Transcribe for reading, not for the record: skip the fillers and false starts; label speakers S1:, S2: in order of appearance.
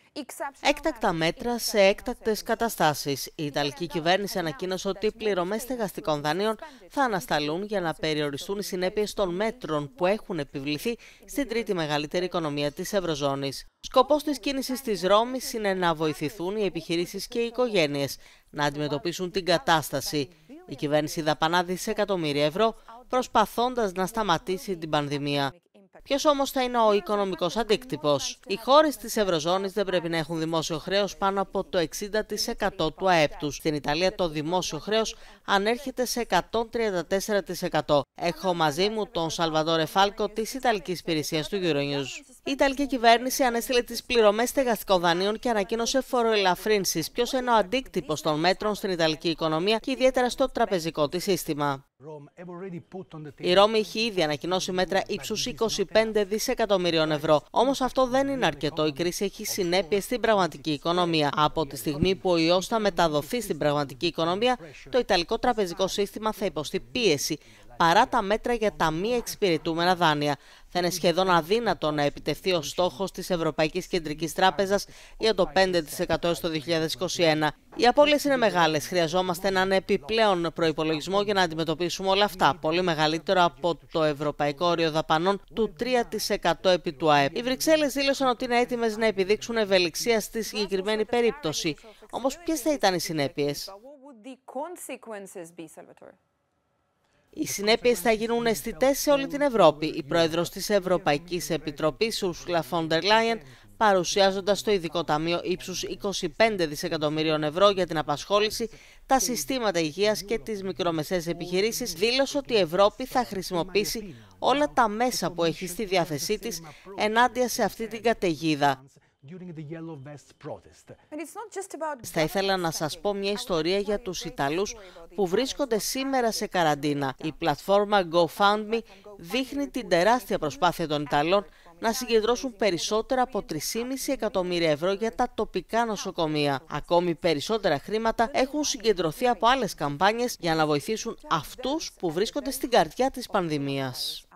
S1: Έκτακτα μέτρα σε έκτακτες καταστάσεις. Η Ιταλική κυβέρνηση ανακοίνωσε ότι οι πληρωμές στεγαστικών δανείων θα ανασταλούν για να περιοριστούν οι συνέπειες των μέτρων που έχουν επιβληθεί στην τρίτη μεγαλύτερη οικονομία της Ευρωζώνης. Σκοπός της κίνησης της Ρώμης είναι να βοηθηθούν οι επιχειρήσεις και οι οικογένειες να αντιμετωπίσουν την κατάσταση. Η κυβέρνηση δαπανά δισεκατομμύρια ευρώ προσπαθώντας να σταματήσει την πανδημία. Ποιος όμως θα είναι ο οικονομικός αντίκτυπος? Οι χώρες της Ευρωζώνης δεν πρέπει να έχουν δημόσιο χρέος πάνω από το 60% του ΑΕΠ τους. Στην Ιταλία το δημόσιο χρέος ανέρχεται σε 134%. Έχω μαζί μου τον Σαλβαντόρε Φάλκο της Ιταλικής Υπηρεσίας του Euronews. Η Ιταλική κυβέρνηση ανέστειλε τις πληρωμές στεγαστικών δανείων και ανακοίνωσε φοροελαφρύνσεις. Ποιος είναι ο αντίκτυπος των μέτρων στην Ιταλική οικονομία και ιδιαίτερα στο τραπεζικό της σύστημα? Η Ρώμη έχει ήδη ανακοινώσει μέτρα ύψους 25 δισεκατομμυρίων ευρώ. Όμως αυτό δεν είναι αρκετό. Η κρίση έχει συνέπειες στην πραγματική οικονομία. Από τη στιγμή που ο ιός θα μεταδοθεί στην πραγματική οικονομία, το Ιταλικό τραπεζικό σύστημα θα υποστεί πίεση παρά τα μέτρα για τα μη εξυπηρετούμενα δάνεια. Θα είναι σχεδόν αδύνατο να επιτευχθεί ο στόχος της Ευρωπαϊκής Κεντρικής Τράπεζας για το 5% στο 2021. Οι απώλειες είναι μεγάλες. Χρειαζόμαστε έναν επιπλέον προϋπολογισμό για να αντιμετωπίσουμε όλα αυτά. Πολύ μεγαλύτερο από το ευρωπαϊκό όριο δαπανών του 3% επί του ΑΕΠ. Οι Βρυξέλλες δήλωσαν ότι είναι έτοιμες να επιδείξουν ευελιξία στη συγκεκριμένη περίπτωση. Όμως ποιες θα ήταν οι συνέπειες? Οι συνέπειες θα γίνουν αισθητές σε όλη την Ευρώπη. Η πρόεδρος της Ευρωπαϊκής Επιτροπής, Ursula von der Leyen, παρουσιάζοντας το ειδικό ταμείο ύψους 25 δισεκατομμυρίων ευρώ για την απασχόληση, τα συστήματα υγείας και τις μικρομεσαίες επιχειρήσεις, δήλωσε ότι η Ευρώπη θα χρησιμοποιήσει όλα τα μέσα που έχει στη διάθεσή της ενάντια σε αυτή την καταιγίδα. Θα ήθελα να σας πω μια ιστορία για τους Ιταλούς που βρίσκονται σήμερα σε καραντίνα. Η πλατφόρμα GoFundMe δείχνει την τεράστια προσπάθεια των Ιταλών να συγκεντρώσουν περισσότερα από 3,5 εκατομμύρια ευρώ για τα τοπικά νοσοκομεία. Ακόμη περισσότερα χρήματα έχουν συγκεντρωθεί από άλλες καμπάνιες για να βοηθήσουν αυτούς που βρίσκονται στην καρδιά της πανδημίας.